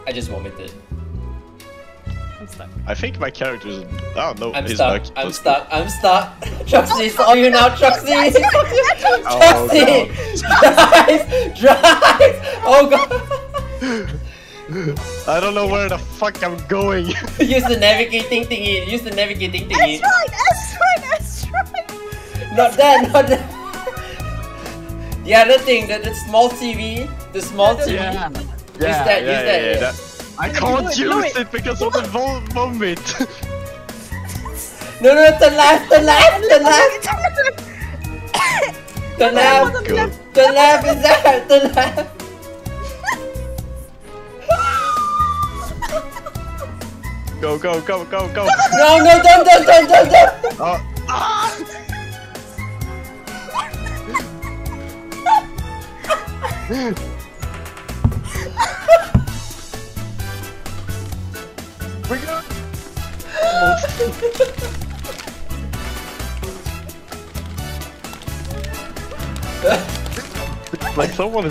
I just vomited. I'm stuck. I think my character is. Oh no, I'm he's stuck. back. I'm stuck. I'm stuck. Troxy, it's all you now, Troxy. Oh, Troxy, drive, drive. Oh god. I don't know where the fuck I'm going. Use the navigating thingy. Use the navigating thingy. That's right. Not that. Not that. The other thing, the small TV. The small TV. Yeah. Use that. Use that. I can't use it because of the vomit. No, turn left, turn left, turn left. Turn left. Turn left is that. Turn left. Go. No, don't. Oh. Ah! We go. Like someone